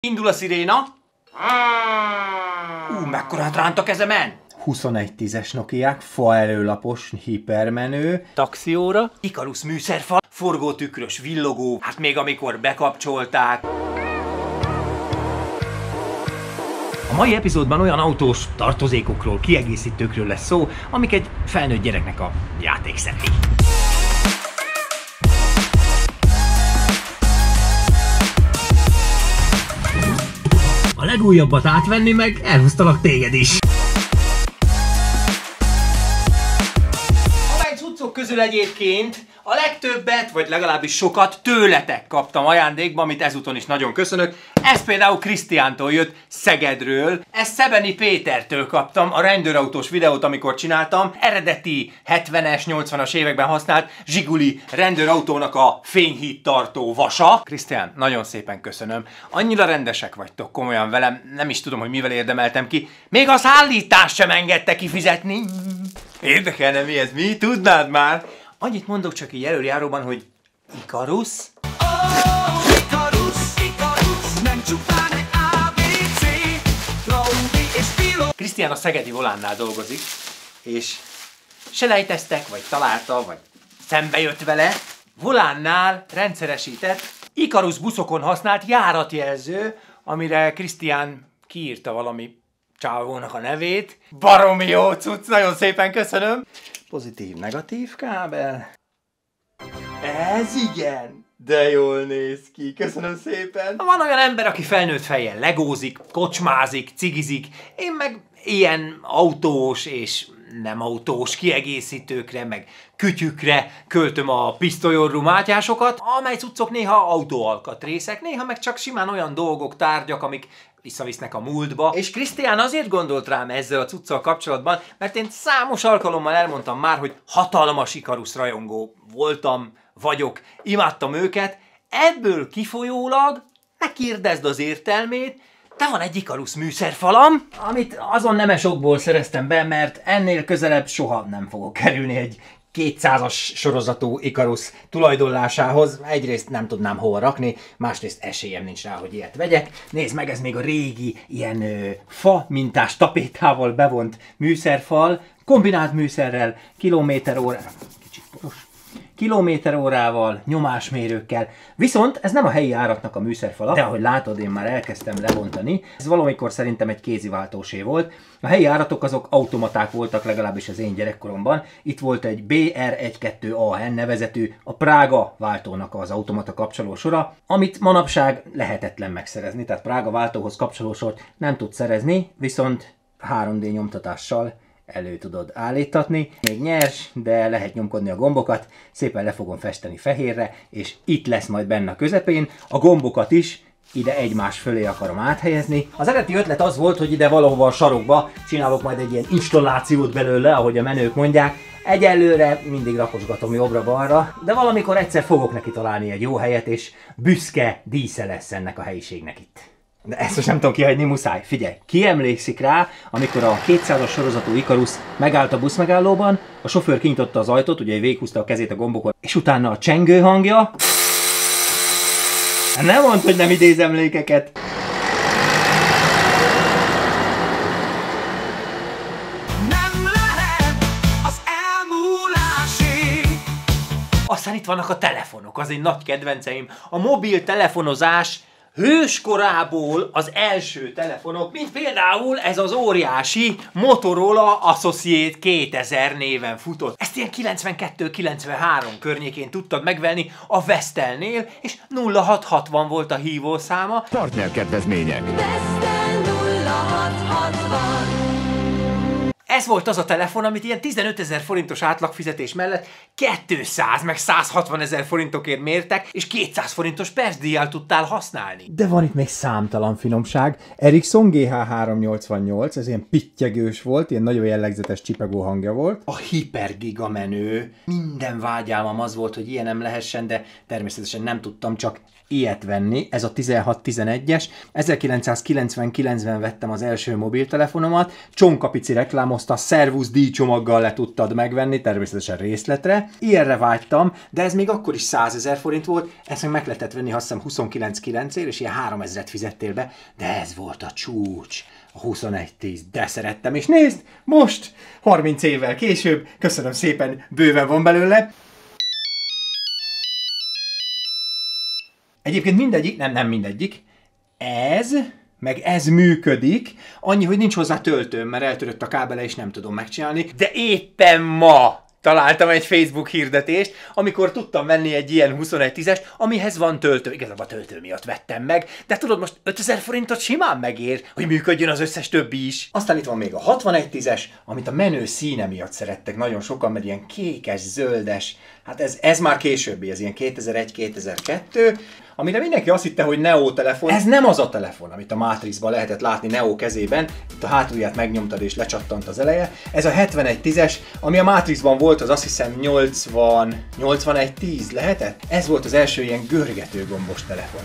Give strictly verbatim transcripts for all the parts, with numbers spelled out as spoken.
Indul a sziréna. Ú, mekkorát ránt a kezemen! huszonegy tízes Nokiák, fa előlapos, hipermenő. Taxióra. Ikarus műszerfal, forgótükrös villogó, hát még amikor bekapcsolták. A mai epizódban olyan autós tartozékokról, kiegészítőkről lesz szó, amik egy felnőtt gyereknek a játékszeti. A legújabbat átvenni meg elhúztalak téged is. Amely cuccok közül egyébként a legtöbbet, vagy legalábbis sokat tőletek kaptam ajándékba, amit ezúton is nagyon köszönök. Ez például Krisztiántól jött Szegedről. Ezt Szebeni Pétertől kaptam, a rendőrautós videót, amikor csináltam. Eredeti hetvenes, nyolcvanas években használt Zsiguli rendőrautónak a fényhíd tartó vasa. Krisztián, nagyon szépen köszönöm. Annyira rendesek vagytok komolyan velem, nem is tudom, hogy mivel érdemeltem ki. Még a szállítást sem engedte kifizetni. Érdekelne mi ez, mi? Tudnád már? Annyit mondok csak így előjáróban, hogy Ikarus. Oh, Ikarus, Ikarus, nem csupán egy á bé cé, Trombi és pilot. Krisztián a szegedi Volánnál dolgozik, és selejteztek, vagy találta, vagy szembe jött vele. Volánnál rendszeresített Ikarus buszokon használt járatjelző, amire Krisztián kiírta valami csávónak a nevét. Baromi jó cucc, nagyon szépen köszönöm. Pozitív, negatív kábel. Ez igen, de jól néz ki, köszönöm szépen. Van olyan ember, aki felnőtt fejjel legózik, kocsmázik, cigizik, én meg ilyen autós és nem autós kiegészítőkre, meg kütyükre költöm a pisztolyorú mátyásokat, amely cuccok néha autóalkatrészek, néha meg csak simán olyan dolgok, tárgyak, amik visszavisznek a múltba. És Krisztián azért gondolt rám ezzel a cuccal kapcsolatban, mert én számos alkalommal elmondtam már, hogy hatalmas Ikarus rajongó voltam, vagyok, imádtam őket. Ebből kifolyólag ne kérdezd az értelmét, de van egy Ikarus műszerfalam, amit azon nemesokból szereztem be, mert ennél közelebb soha nem fogok kerülni egy kétszázas sorozatú Ikarus tulajdonlásához. Egyrészt nem tudnám hova rakni, másrészt esélyem nincs rá, hogy ilyet vegyek. Nézd meg, ez még a régi ilyen ö, fa mintás tapétával bevont műszerfal, kombinált műszerrel, kilométer órával, kicsit poros, kilométer órával, nyomásmérőkkel. Viszont ez nem a helyi áraknak a műszerfala, de ahogy látod, én már elkezdtem lebontani. Ez valamikor szerintem egy kéziváltósé volt. A helyi áratok azok automaták voltak, legalábbis az én gyerekkoromban. Itt volt egy bé er tizenkettő á en nevezetű, a Prága váltónak az automata kapcsolósora, amit manapság lehetetlen megszerezni, tehát Prága váltóhoz kapcsolósort nem tudsz szerezni, viszont három dé nyomtatással elő tudod állítatni. Még nyers, de lehet nyomkodni a gombokat, szépen le fogom festeni fehérre, és itt lesz majd benne a közepén. A gombokat is ide egymás fölé akarom áthelyezni. Az eredeti ötlet az volt, hogy ide valahova a sarokba csinálok majd egy ilyen installációt belőle, ahogy a menők mondják. Egyelőre mindig rakosgatom jobbra-balra, de valamikor egyszer fogok neki találni egy jó helyet, és büszke dísze lesz ennek a helyiségnek itt. De ezt most nem tudom kihagyni, muszáj. Figyelj, ki emlékszik rá, amikor a kétszázas sorozatú Ikarus megállt a buszmegállóban, a sofőr kinyitotta az ajtót, ugye véghúzta a kezét a gombokon, és utána a csengő hangja. Nem mondd, hogy nem idéz emlékeket. Nem lehet az elmúlásig. Aztán itt vannak a telefonok, az egy nagy kedvenceim. A mobiltelefonozás hőskorából az első telefonok, mint például ez az óriási Motorola Associate kétezer néven futott. Ezt ilyen kilencvenkettő kilencvenhárom környékén tudtad megvenni a Vestelnél, és nulla hat hatvan volt a hívószáma. Partnerkedvezmények. Vestel nulla hat hatvan. Ez volt az a telefon, amit ilyen tizenötezer forintos átlagfizetés mellett kétszáz meg száz hatvan ezer forintokért mértek, és kétszáz forintos percdíjjal tudtál használni. De van itt még számtalan finomság. Ericsson gé há háromszáznyolcvannyolc, ez ilyen pittyegős volt, ilyen nagyon jellegzetes csipegó hangja volt. A hipergiga menő. Minden vágyálmam az volt, hogy ilyen nem lehessen, de természetesen nem tudtam, csak ilyet venni, ez a tizenhat tizenegyes. ezerkilencszázkilencvenkilencben vettem az első mobiltelefonomat, Csonkapici reklámozta, Szervusz díjcsomaggal le tudtad megvenni, természetesen részletre. Ilyenre vágytam, de ez még akkor is százezer forint volt, ezt meg meg lehetett venni, azt hiszem huszonkilenc kilencért, és ilyen háromezret fizettél be, de ez volt a csúcs. A huszonegy tíz, de szerettem, és nézd, most, harminc évvel később, köszönöm szépen, bőven van belőle. Egyébként mindegyik, nem, nem mindegyik, ez, meg ez működik, annyi, hogy nincs hozzá töltőm, mert eltörött a kábele, és nem tudom megcsinálni. De éppen ma találtam egy Facebook hirdetést, amikor tudtam venni egy ilyen huszonegy tízes, amihez van töltő. Igazából a töltő miatt vettem meg, de tudod, most ötezer forintot simán megér, hogy működjön az összes többi is. Aztán itt van még a hatvanegy tízes, amit a menő színe miatt szerettek nagyon sokan, mert ilyen kékes, zöldes, hát ez, ez már későbbi, ez ilyen kétezer-egy kétezer-kettő, amire mindenki azt hitte, hogy Neo telefon. Ez nem az a telefon, amit a Matrixban lehetett látni Neo kezében, itt a hátulját megnyomtad és lecsattant az eleje. Ez a hetvenegy tízes, ami a Matrixban volt, az azt hiszem nyolcvan, nyolcvanegy tíz lehetett? Ez volt az első ilyen görgető gombos telefon.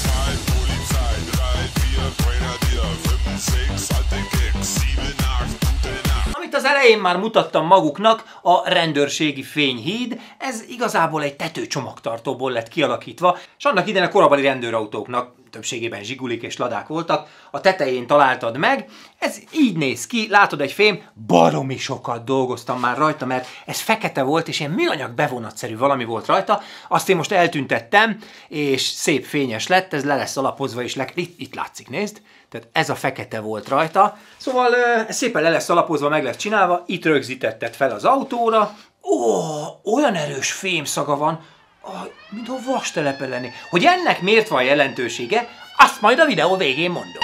Amit az elején már mutattam maguknak, a rendőrségi fényhíd, ez igazából egy tetőcsomagtartóból lett kialakítva, és annak idején a korabeli rendőrautóknak, többségében zsigulik és ladák voltak, a tetején találtad meg, ez így néz ki, látod egy fém, baromi sokat dolgoztam már rajta, mert ez fekete volt, és ilyen műanyag bevonatszerű valami volt rajta, azt én most eltüntettem, és szép fényes lett, ez le lesz alapozva, és le... itt, itt látszik, nézd, tehát ez a fekete volt rajta, szóval ez szépen le lesz alapozva, meg lesz csinálva, itt rögzítetted fel az autóra, ó, olyan erős fémszaga van, mint a vastelepe lenni. Hogy ennek miért van jelentősége, azt majd a videó végén mondom.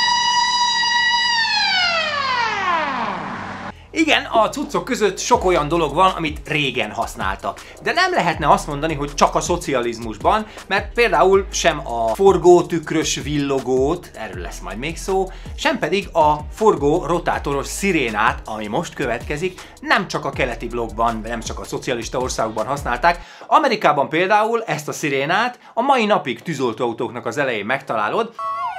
Igen, a cuccok között sok olyan dolog van, amit régen használtak. De nem lehetne azt mondani, hogy csak a szocializmusban, mert például sem a forgótükrös villogót, erről lesz majd még szó, sem pedig a forgó rotátoros szirénát, ami most következik, nem csak a keleti blokkban, nem csak a szocialista országokban használták. Amerikában például ezt a szirénát a mai napig tűzoltóautóknak az elején megtalálod.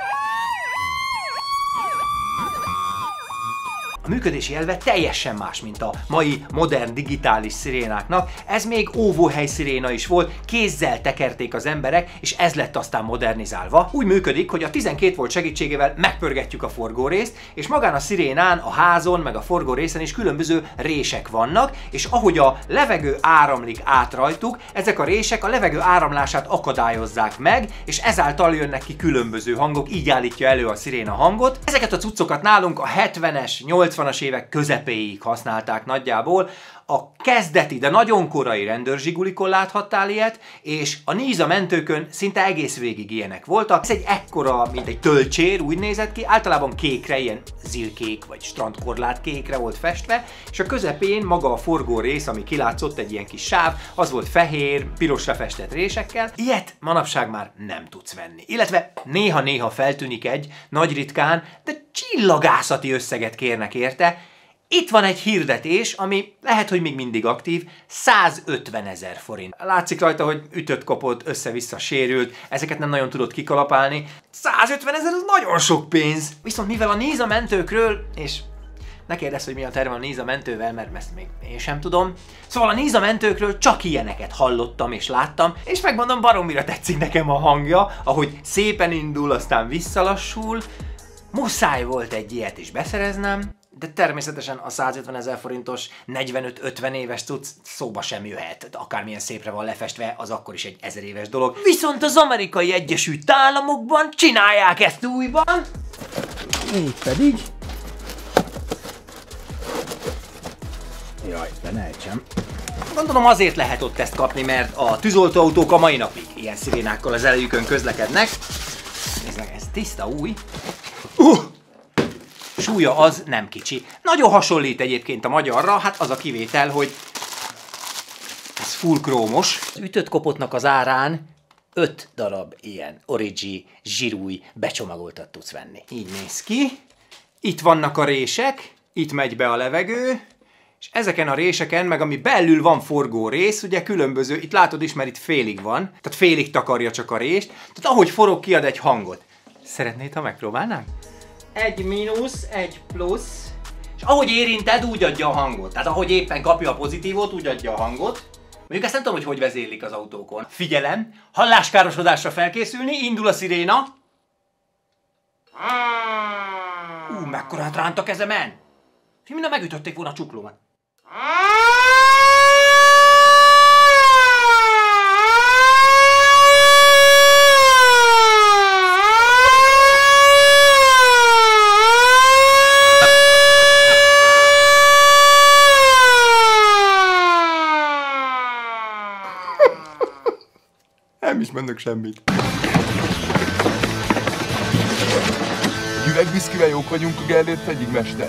A működési elve teljesen más, mint a mai modern digitális szirénáknak. Ez még óvóhely sziréna is volt, kézzel tekerték az emberek, és ez lett aztán modernizálva. Úgy működik, hogy a tizenkét volt segítségével megpörgetjük a forgórészt, és magán a szirénán, a házon, meg a forgórészen is különböző rések vannak, és ahogy a levegő áramlik át rajtuk, ezek a rések a levegő áramlását akadályozzák meg, és ezáltal jönnek ki különböző hangok, így állítja elő a sziréna hangot. Ezeket a cuccokat nálunk a hetvenes, nyolcvanas évek közepéig használták nagyjából. A kezdeti, de nagyon korai rendőrzsigulikon láthattál ilyet, és a Niza mentőkön szinte egész végig ilyenek voltak. Ez egy ekkora, mint egy tölcsér, úgy nézett ki, általában kékre, ilyen zilkék vagy strandkorlát kékre volt festve, és a közepén maga a forgó rész, ami kilátszott, egy ilyen kis sáv, az volt fehér, pirosra festett résekkel. Ilyet manapság már nem tudsz venni. Illetve néha-néha feltűnik egy, nagy ritkán, de csillagászati összeget kérnek érte. Itt van egy hirdetés, ami lehet, hogy még mindig aktív, százötvenezer forint. Látszik rajta, hogy ütött, kopott, össze-vissza sérült, ezeket nem nagyon tudod kikalapálni. százötvenezer az nagyon sok pénz! Viszont mivel a Niza mentőkről, és ne kérdezz, hogy mi a terve a Niza mentővel, mert ezt még én sem tudom. Szóval a Niza mentőkről csak ilyeneket hallottam és láttam, és megmondom, baromira tetszik nekem a hangja, ahogy szépen indul, aztán visszalassul. Muszáj volt egy ilyet is beszereznem, de természetesen a százötvenezer forintos, negyvenöt-ötven éves cucc szóba sem jöhet. Akármilyen szépre van lefestve, az akkor is egy ezer éves dolog. Viszont az Amerikai Egyesült Államokban csinálják ezt újban. Így pedig... Jaj, de ne ejtsem. Gondolom azért lehet ott ezt kapni, mert a tűzoltóautók a mai napig ilyen szirénákkal az elejükön közlekednek. Nézd meg, ez tiszta új. Uh! Súlya az nem kicsi. Nagyon hasonlít egyébként a magyarra, hát az a kivétel, hogy ez full krómos. Az ütött kopotnak az árán öt darab ilyen origi zsirúj becsomagoltat tudsz venni. Így néz ki. Itt vannak a rések, itt megy be a levegő, és ezeken a réseken, meg ami belül van forgó rész, ugye különböző, itt látod is, mert itt félig van, tehát félig takarja csak a rést, tehát ahogy forog, kiad egy hangot. Szeretnéd, ha megpróbálnánk? Egy mínusz, egy plusz, és ahogy érinted, úgy adja a hangot. Tehát ahogy éppen kapja a pozitívot, úgy adja a hangot. Mondjuk ezt nem tudom, hogy hogy vezérlik az autókon. Figyelem, halláskárosodásra felkészülni, indul a sziréna. Ú, mekkorát ránt a kezemen! Minden megütötték volna a csuklómat. Nem is mondok semmit. Üvegviszkivel jók vagyunk a Gellért egyik mester.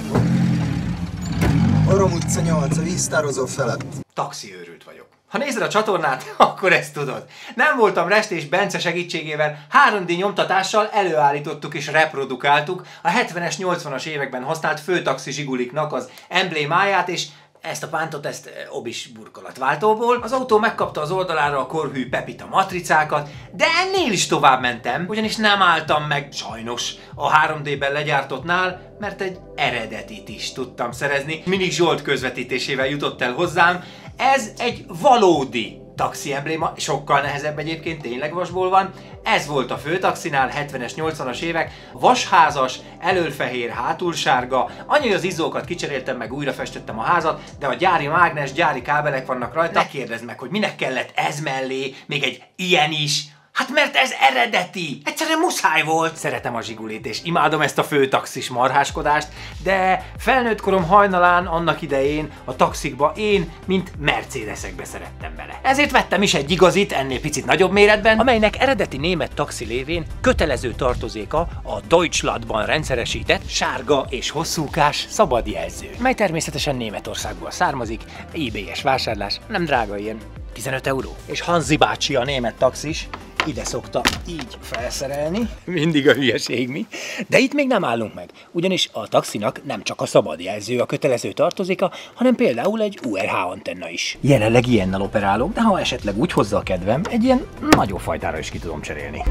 Orom utca nyolc, a víztározó felett. Taxiőrült vagyok. Ha nézed a csatornát, akkor ezt tudod. Nem voltam Rest és Bence segítségével három dé nyomtatással előállítottuk és reprodukáltuk a hetvenes, nyolcvanas években használt főtaxi zsiguliknak az emblémáját, és ezt a pántot, ezt obis burkolatváltóból. Az autó megkapta az oldalára a korhű Pepita matricákat, de ennél is tovább mentem, ugyanis nem álltam meg, sajnos, a három dében legyártottnál, mert egy eredetit is tudtam szerezni. Minik Zsolt közvetítésével jutott el hozzám. Ez egy valódi taxi embléma, sokkal nehezebb egyébként, tényleg vasból van. Ez volt a főtaxinál, hetvenes, nyolcvanas évek, vasházas, elölfehér, hátulsárga. Annyi az izzókat kicseréltem, meg újra festettem a házat, de a gyári mágnes, gyári kábelek vannak rajta. Ne kérdezd meg, hogy minek kellett ez mellé, még egy ilyen is. Hát mert ez eredeti! Egyszerűen muszáj volt! Szeretem a zsigulit és imádom ezt a főtaxis marháskodást, de felnőtt korom hajnalán annak idején a taxikba én, mint Mercedesekbe szerettem bele. Ezért vettem is egy igazit, ennél picit nagyobb méretben, amelynek eredeti német taxi lévén kötelező tartozéka a Deutschlandban rendszeresített sárga és hosszúkás szabadjelző, mely természetesen Németországból származik, eBay-es vásárlás, nem drága, ilyen tizenöt euró. És Hanzi bácsi, a német taxis, ide szokta így felszerelni. Mindig a hülyeség mi. De itt még nem állunk meg, ugyanis a taxinak nem csak a szabadjelző a kötelező tartozéka, hanem például egy u er há antenna is. Jelenleg ilyennel operálok, de ha esetleg úgy hozza a kedvem, egy ilyen nagyobb fajtára is ki tudom cserélni.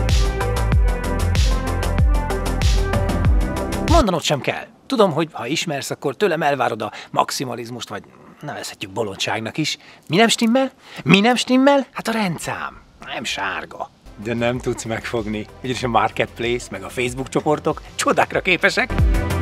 Mondanod sem kell. Tudom, hogy ha ismersz, akkor tőlem elvárod a maximalizmust, vagy nevezhetjük bolondságnak is. Mi nem stimmel? Mi nem stimmel? Hát a rendszám. Nem sárga. De nem tudsz megfogni. Ugyanis a Marketplace, meg a Facebook csoportok csodákra képesek.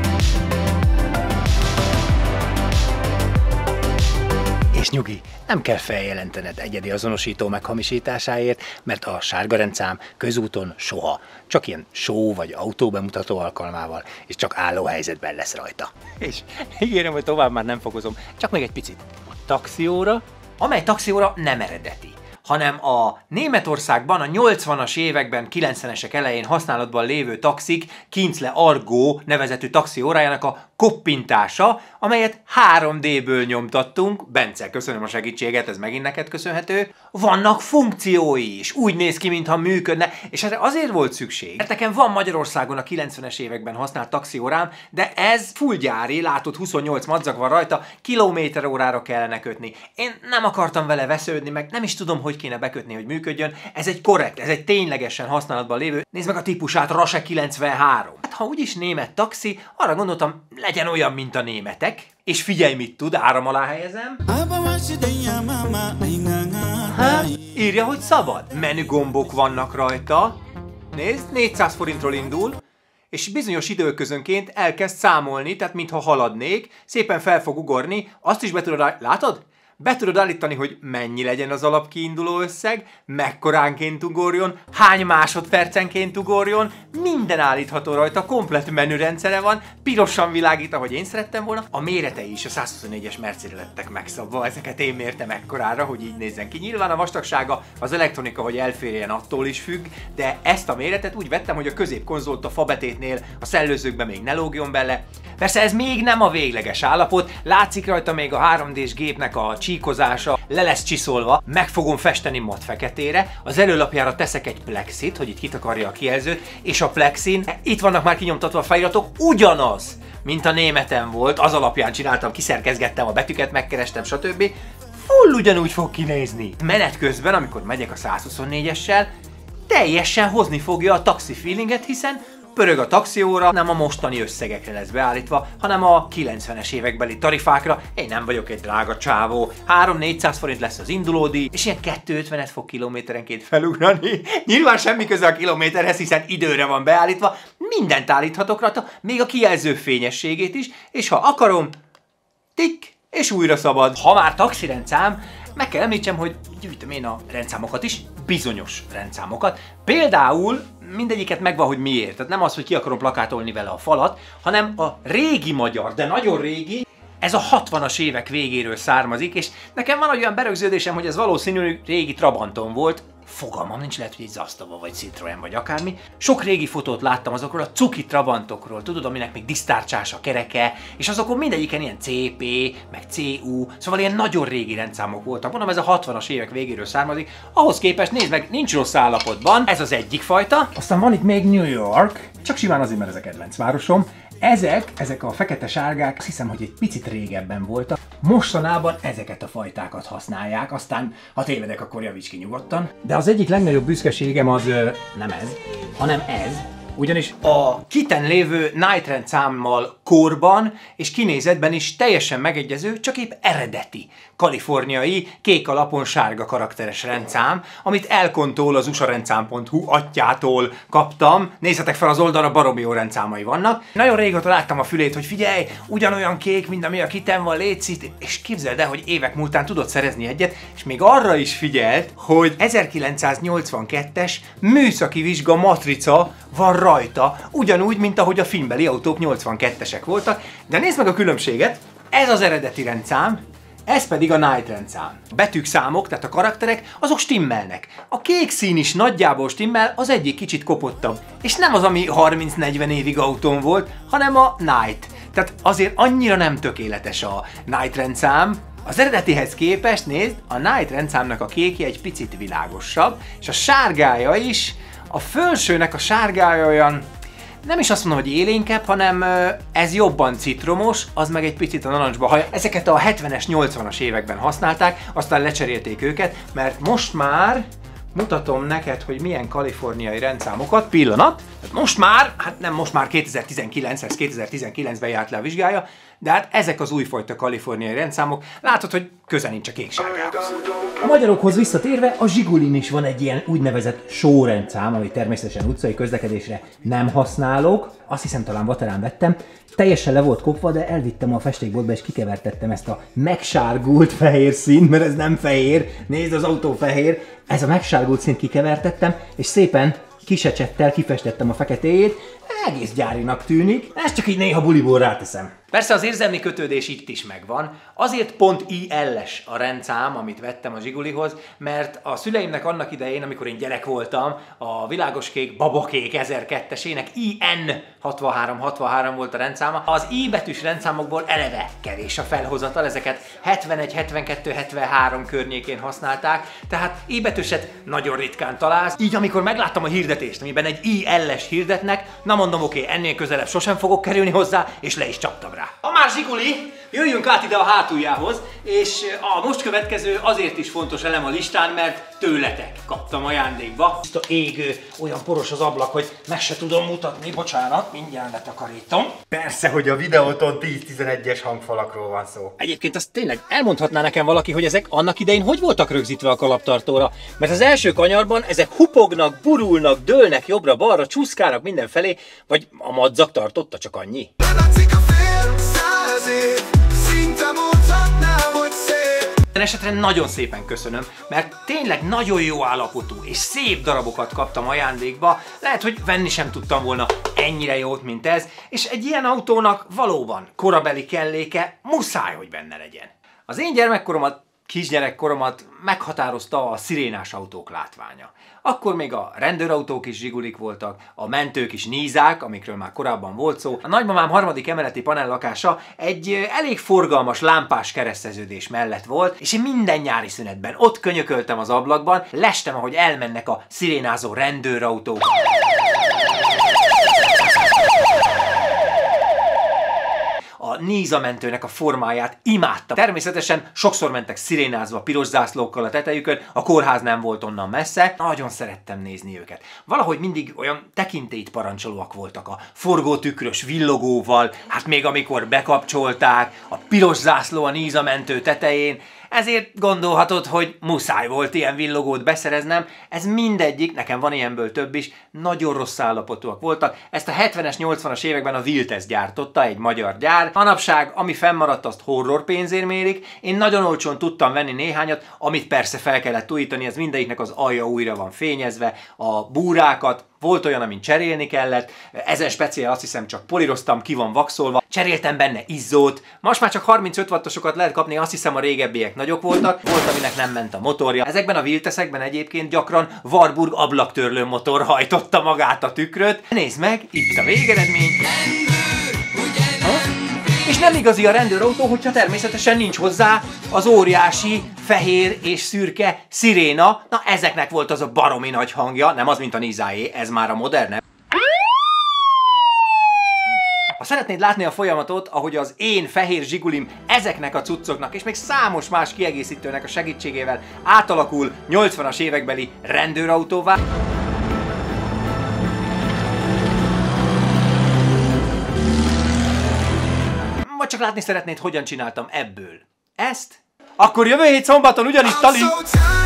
És nyugi, nem kell feljelentened egyedi azonosító meghamisításáért, mert a sárga rendszám közúton soha. Csak ilyen show vagy autóbemutató alkalmával, és csak álló helyzetben lesz rajta. És ígérem, hogy tovább már nem fokozom, csak még egy picit. A taxióra, amely taxióra nem eredeti, hanem a Németországban a nyolcvanas években, kilencvenesek elején használatban lévő taxik Kienzle Argo nevezetű taxi órájának a koppintása, amelyet három déből nyomtattunk. Bence, köszönöm a segítséget, ez megint neked köszönhető. Vannak funkciói is, úgy néz ki, mintha működne, és erre azért volt szükség, mert nekem van Magyarországon a kilencvenes években használt taxiórám, de ez full gyári, látod, huszonnyolc madzag van rajta, kilométer órára kellene kötni. Én nem akartam vele vesződni, meg nem is tudom, hogy kéne bekötni, hogy működjön. Ez egy korrekt, ez egy ténylegesen használatban lévő. Nézd meg a típusát, Rase kilencvenhárom. Hát ha úgyis német taxi, arra gondoltam, legyen olyan, mint a németek. És figyelj, mit tud, áram alá helyezem. Ha? Írja, hogy szabad. Menügombok vannak rajta. Nézd, négyszáz forintról indul, és bizonyos időközönként elkezd számolni, tehát mintha haladnék, szépen fel fog ugorni, azt is be tudod, látod? Be tudod állítani, hogy mennyi legyen az alapkiinduló összeg, mekkoránként ugorjon, hány másodpercenként ugorjon, minden állítható rajta, komplett menürendszere van, pirosan világít, ahogy én szerettem volna. A méretei is a százhuszonnégyes Mercére lettek megszabva, ezeket én mértem ekkorára, hogy így nézzen ki. Nyilván a vastagsága, az elektronika, hogy elférjen, attól is függ, de ezt a méretet úgy vettem, hogy a középkonzolt a fabetétnél a szellőzőkbe még ne lógjon bele. Persze ez még nem a végleges állapot, látszik rajta még a három dés gépnek a csíkozása, le lesz csiszolva, meg fogom festeni mat feketére, az előlapjára teszek egy plexit, hogy itt kitakarja a kijelzőt, és a plexin, itt vannak már kinyomtatva a feliratok, ugyanaz, mint a németen volt, az alapján csináltam, kiszerkezgettem a betűket, megkerestem, stb. Full ugyanúgy fog kinézni. Menet közben, amikor megyek a százhuszonnégyessel, teljesen hozni fogja a taxi feelinget, hiszen pörög a taxióra, nem a mostani összegekre lesz beállítva, hanem a kilencvenes évekbeli tarifákra. Én nem vagyok egy drága csávó. három-négyszáz forint lesz az indulódíj, és ilyen kétszázötvenet fog kilométerenként felugrani. Nyilván semmi köze a kilométerhez, hiszen időre van beállítva. Mindent állíthatok rajta, még a kijelző fényességét is, és ha akarom, tik, és újra szabad. Ha már taxirendszám, meg kell említsem, hogy gyűjtöm én a rendszámokat is, bizonyos rendszámokat. Például mindegyiket megvan, hogy miért. Tehát nem az, hogy ki akarom plakátolni vele a falat, hanem a régi magyar, de nagyon régi, ez a hatvanas évek végéről származik, és nekem van olyan berögződésem, hogy ez valószínűleg régi Trabanton volt. Fogalmam nincs, lehet, hogy egy Zastava, vagy Citroen, vagy akármi. Sok régi fotót láttam azokról a cuki Trabantokról, tudod, aminek még disztárcsás a kereke, és azokon mindegyiken ilyen cé pé, meg cé u, szóval ilyen nagyon régi rendszámok voltak. Mondom, ez a hatvanas évek végéről származik. Ahhoz képest, nézd meg, nincs rossz állapotban. Ez az egyik fajta. Aztán van itt még New York, csak simán azért, mert ez a kedvenc városom. Ezek, ezek a fekete-sárgák, azt hiszem, hogy egy picit régebben voltak. Mostanában ezeket a fajtákat használják, aztán ha tévedek, akkor javíts ki nyugodtan. De az egyik legnagyobb büszkeségem az ö, nem ez, hanem ez. Ugyanis a kiten lévő Night rendszámmal korban és kinézetben is teljesen megegyező, csak épp eredeti, kaliforniai, kék alapon sárga karakteres rendszám, amit Elkontól, az usarendszám pont hu atyától kaptam. Nézzetek fel, az oldalra baromi jó rendszámai vannak. Nagyon régóta láttam a fülét, hogy figyelj, ugyanolyan kék, mint ami a kiten van, létszít, és képzeld el, hogy évek múltán tudod szerezni egyet, és még arra is figyelt, hogy ezerkilencszáznyolcvankettes műszaki vizsga matrica van rajta, ugyanúgy, mint ahogy a filmbeli autók nyolcvankettesek voltak, de nézd meg a különbséget, ez az eredeti rendszám, ez pedig a Night rendszám. A betűk, számok, tehát a karakterek, azok stimmelnek. A kék szín is nagyjából stimmel, az egyik kicsit kopottabb. És nem az, ami harminc-negyven évig autón volt, hanem a Night. Tehát azért annyira nem tökéletes a Night rendszám. Az eredetihez képest, nézd, a Night rendszámnak a kékje egy picit világosabb, és a sárgája is, a felsőnek a sárgája olyan, nem is azt mondom, hogy élénkebb, hanem ez jobban citromos, az meg egy picit a narancsba haja. Ezeket a hetvenes, nyolcvanas években használták, aztán lecserélték őket, mert most már mutatom neked, hogy milyen kaliforniai rendszámokat. Pillanat! Most már, hát nem most már kétezer-tizenkilenc, ez kétezer-tizenkilencben járt le a vizsgája, de hát ezek az újfajta kaliforniai rendszámok. Látod, hogy közel nincs a kék-sárgához. A magyarokhoz visszatérve, a Zsigulin is van egy ilyen úgynevezett sórendszám, amit természetesen utcai közlekedésre nem használok. Azt hiszem, talán Vaterán vettem. Teljesen le volt kopva, de elvittem a festékboltba és kikevertettem ezt a megsárgult fehér színt, mert ez nem fehér. Nézd, az autó fehér. Ez a megsárgult színt kikevertettem, és szépen kisecsettel kifestettem a feketéjét. Egész gyárinak tűnik, ezt csak így néha buliból ráteszem. Persze az érzelmi kötődés itt is megvan, azért pont i el-es a rendszám, amit vettem a Zsigulihoz, mert a szüleimnek annak idején, amikor én gyerek voltam, a világoskék babakék ezerkettőesének i en hatvanhárom hatvanhárom volt a rendszáma. Az i betűs rendszámokból eleve kevés a felhozatal, ezeket hetvenegy, hetvenkettő, hetvenhárom környékén használták, tehát i betűset nagyon ritkán találsz. Így amikor megláttam a hirdetést, amiben egy i el-es hirdetnek, na mondom, oké, okay, ennél közelebb sosem fogok kerülni hozzá, és le is csaptam rá. A más Zsiguli, jöjjünk át ide a hátuljához, és a most következő azért is fontos elem a listán, mert tőletek kaptam ajándékba. Ezt a égő, olyan poros az ablak, hogy meg se tudom mutatni, bocsánat, mindjárt letakarítom. Persze, hogy a videóton tíz-tizenegyes hangfalakról van szó. Egyébként azt tényleg elmondhatná nekem valaki, hogy ezek annak idején hogy voltak rögzítve a kalaptartóra? Mert az első kanyarban ezek hupognak, burulnak, dőlnek jobbra-balra, csúszkálnak mindenfelé, vagy a madzag tartotta, csak annyi? Minden esetre nagyon szépen köszönöm, mert tényleg nagyon jó állapotú és szép darabokat kaptam ajándékba. Lehet, hogy venni sem tudtam volna ennyire jót, mint ez, és egy ilyen autónak valóban korabeli kelléke muszáj, hogy benne legyen. Az én gyermekkoromat, kisgyerekkoromat meghatározta a szirénás autók látványa. Akkor még a rendőrautók is Zsigulik voltak, a mentők is Nízák, amikről már korábban volt szó. A nagymamám harmadik emeleti panellakása egy elég forgalmas lámpás kereszteződés mellett volt, és én minden nyári szünetben ott könyököltem az ablakban, lestem, ahogy elmennek a szirénázó rendőrautók. nézamentőnek a formáját imádtam. Természetesen sokszor mentek szirénázva piros zászlókkal a tetejükön, a kórház nem volt onnan messze, nagyon szerettem nézni őket. Valahogy mindig olyan tekintélyt parancsolóak voltak a forgótükrös villogóval, hát még amikor bekapcsolták, a piros zászló a nézamentő tetején, ezért gondolhatod, hogy muszáj volt ilyen villogót beszereznem, ez mindegyik, nekem van ilyenből több is, nagyon rossz állapotúak voltak. Ezt a hetvenes, nyolcvanas években a Wiltes gyártotta, egy magyar gyár. Manapság, ami fennmaradt, azt horror pénzért mérik. Én nagyon olcsón tudtam venni néhányat, amit persze fel kellett újítani, ez mindegyiknek az alja újra van fényezve, a búrákat, volt olyan, amin cserélni kellett, ezen speciál azt hiszem csak políroztam, ki van vaxolva, cseréltem benne izzót, most már csak harmincöt wattosokat lehet kapni, azt hiszem a régebbiek nagyok voltak, volt, aminek nem ment a motorja. Ezekben a Wiltesekben egyébként gyakran Warburg ablaktörlő motor hajtotta magát a tükröt. Nézd meg, itt a végeredmény. És nem igazi a rendőrautó, hogyha természetesen nincs hozzá az óriási, fehér és szürke sziréna. Na, ezeknek volt az a baromi nagy hangja, nem az, mint a Nizáé, ez már a moderne. Ha szeretnéd látni a folyamatot, ahogy az én fehér zsigulim ezeknek a cuccoknak és még számos más kiegészítőnek a segítségével átalakul nyolcvanas évekbeli rendőrautóvá, vagy csak látni szeretnéd, hogyan csináltam ebből ezt, akkor jövő hét szombaton ugyanis tali...